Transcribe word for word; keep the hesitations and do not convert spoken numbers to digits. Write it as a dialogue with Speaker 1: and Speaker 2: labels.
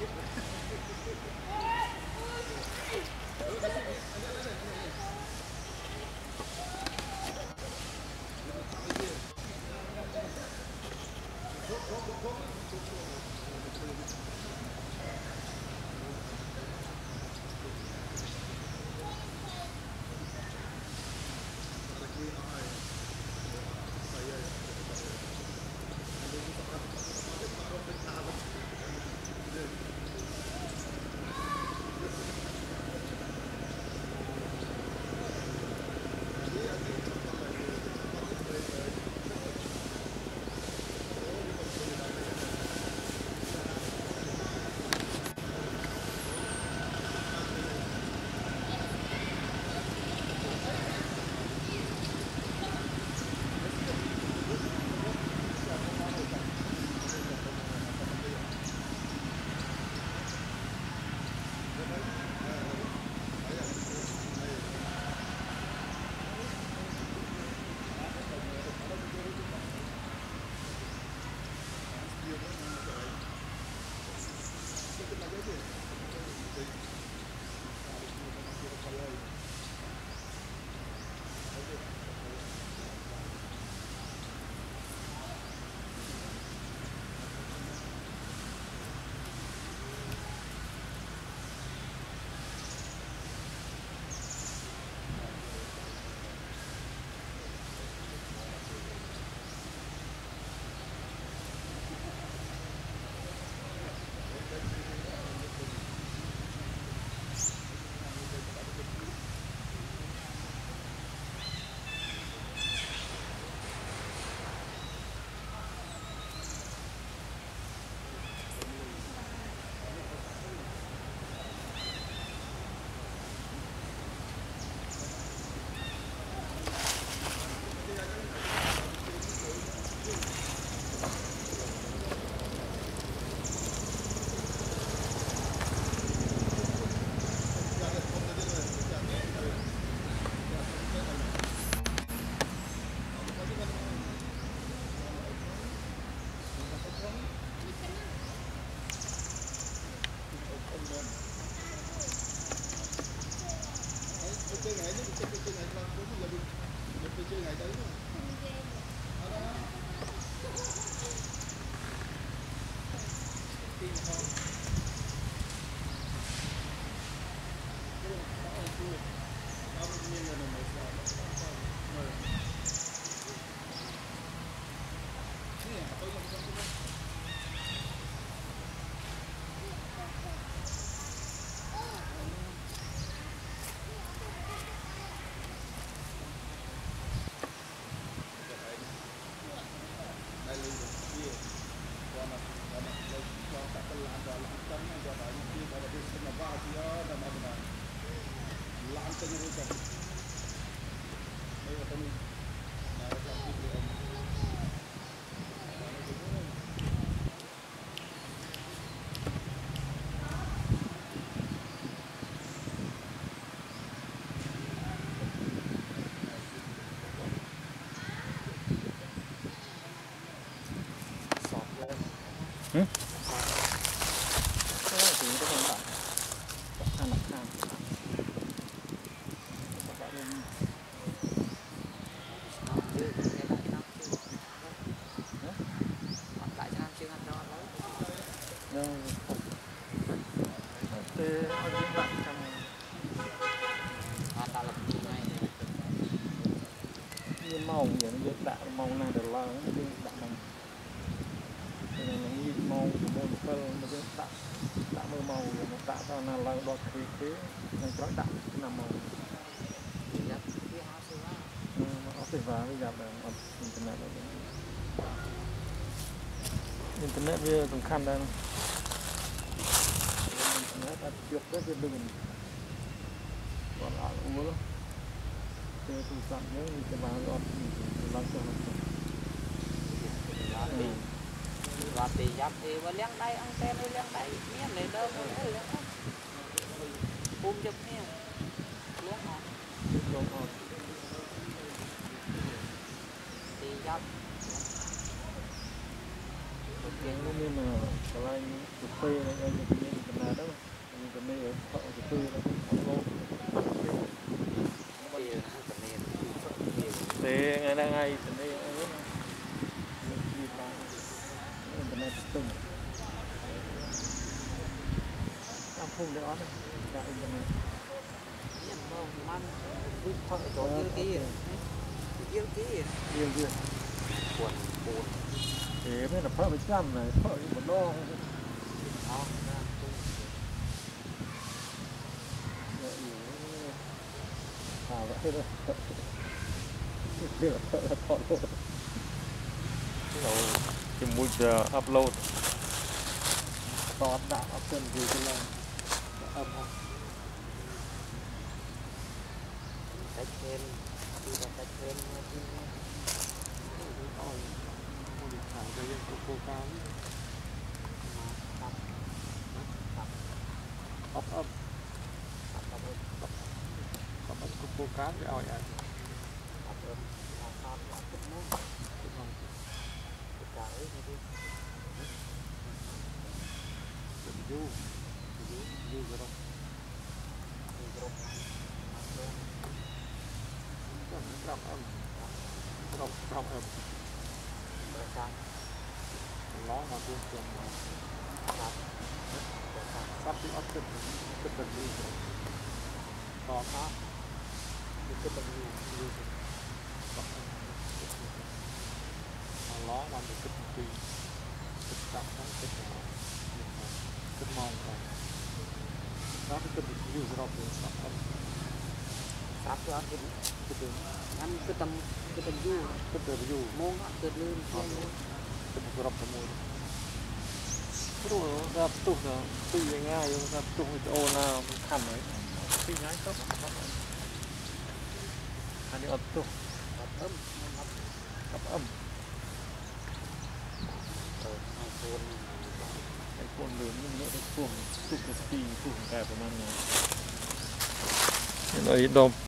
Speaker 1: Hmm? Thì nó không tặng ăn đặc sản màu vậy nó đã màu này được là nó đã bằng màu của môn phân mà cái tạo tạo màu màu nó tạo ra là là đọt khí thế này có tạo nằm màu nó phải vào bây giờ là internet internet bây tầm khăn đây internet đã chụp rất là đừng còn lại cũng muốn cái thủ sẵn nếu như cái báo đọt thì làm sao
Speaker 2: và thì giáp thì và leng đây ăn xe đây leng đây miếng này đâu có leng bùm chụp nè leng hả thì giáp
Speaker 1: nhưng mà cái này phê này anh được cái cái nào đó mình cái này họ cái phê nó không lâu phê ngày nay ngày cái này ấy mình đi vào cái này từng làm phun để on này đại cái này
Speaker 2: มันวิ่งเข้าตัวเยอะกี้เยอะกี้
Speaker 1: nhiều nhiều
Speaker 2: ปวดปวด
Speaker 1: thế mới là phở với trăm này phở một đo
Speaker 2: เอาหน้าตุ้ง
Speaker 1: à vậy thôi được là thọ luôn cái môi giờ upload to đã option gì cái này âm không
Speaker 2: ใช้เคนดูแบบใช้เคนมาที่นี่
Speaker 1: ôi ôi thảo cái gì cũng cố gắng
Speaker 2: มาตับตับ
Speaker 1: up up
Speaker 2: ตับตับเอิบ
Speaker 1: up up cũng cố gắng để ỏi ỏi
Speaker 2: ตับเอิบเอาข้าวตับขึ้นมั่งขึ้นมั่งขึ้นจ่ายเอ้ยนี่ดิ
Speaker 1: du du du cái đó
Speaker 2: มีกรบมาเพิ่ม
Speaker 1: drop âm drop drop âm
Speaker 2: ประชัน
Speaker 1: nó mà cũng còn
Speaker 2: ตับประชัน
Speaker 1: sắp đi up được được được đi to quá
Speaker 2: นี่ก็เป็นอยู่อยู่
Speaker 1: nó mà được cái gì cái chạm nó cái cái mong này nó cái cái view drop được sắp âm
Speaker 2: ตับก็กิน
Speaker 1: cái đường
Speaker 2: งั้นก็ตำก็เป็นยู่
Speaker 1: cái đường view
Speaker 2: โมงเกิดลืม
Speaker 1: cái drop cái môi cái đồ ra tụt rồi tụi ngay rồi ra tụt cái ô nào khăn đấy tụi ngay tốt anh đi ấp tụt
Speaker 2: ตับเอิ้มครับ
Speaker 1: ấp âm
Speaker 2: เออเอาโคน
Speaker 1: cái cuộn lớn nhưng nó cuộn tụt cái phi cuộn kẹp củaมันnày nó ít đâu